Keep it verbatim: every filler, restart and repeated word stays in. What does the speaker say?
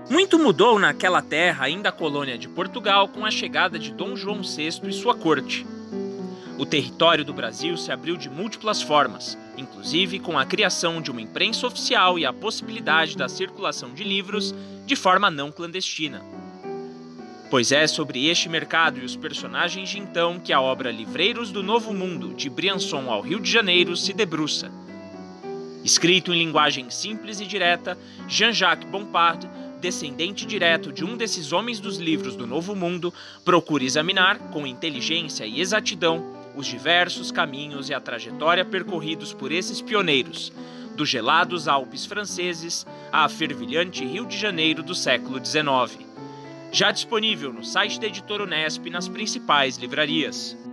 Muito mudou naquela terra, ainda colônia de Portugal, com a chegada de Dom João sexto e sua corte. O território do Brasil se abriu de múltiplas formas, inclusive com a criação de uma imprensa oficial e a possibilidade da circulação de livros de forma não clandestina. Pois é sobre este mercado e os personagens de então que a obra Livreiros do Novo Mundo, de Briançon ao Rio de Janeiro, se debruça. Escrito em linguagem simples e direta, Jean-Jacques Bompard, descendente direto de um desses homens dos livros do Novo Mundo, procura examinar, com inteligência e exatidão, os diversos caminhos e a trajetória percorridos por esses pioneiros, dos gelados Alpes franceses à fervilhante Rio de Janeiro do século dezenove. Já disponível no site da Editora Unesp e nas principais livrarias.